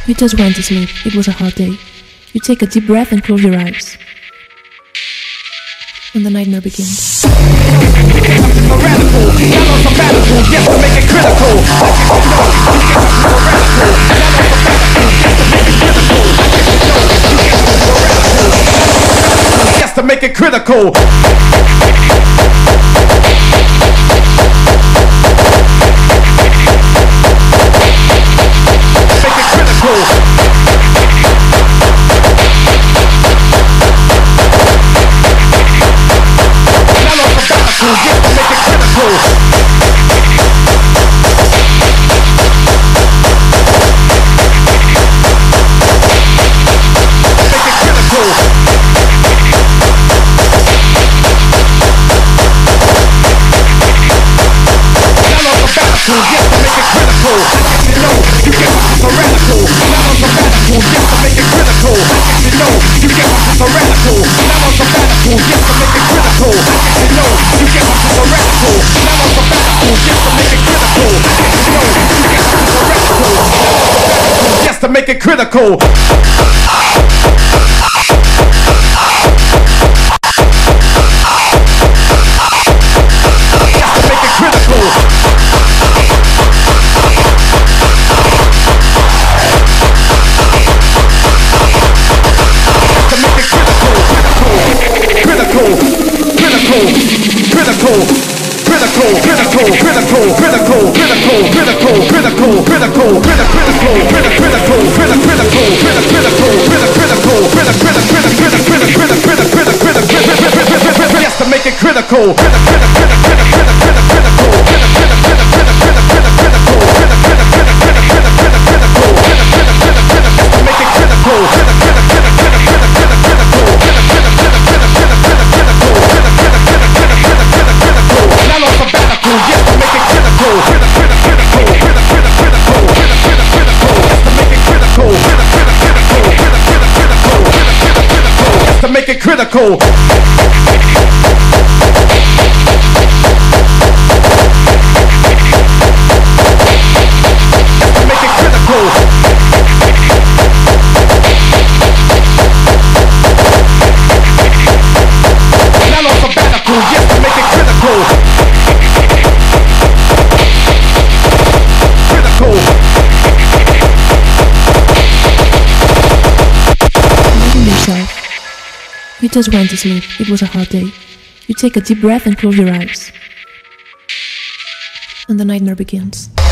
You just went to sleep. It was a hard day. You take a deep breath and close your eyes. And the nightmare begins. A radical, not on sabbatical, yes to make it critical. Yes to make it critical. Yes to make it critical. Yes to make it critical. Make it critical. Make it critical. Not on sabbatical, yes to make it critical. Critical. Believe in yourself. You just went to sleep. It was a hard day. You take a deep breath and close your eyes. And the nightmare begins.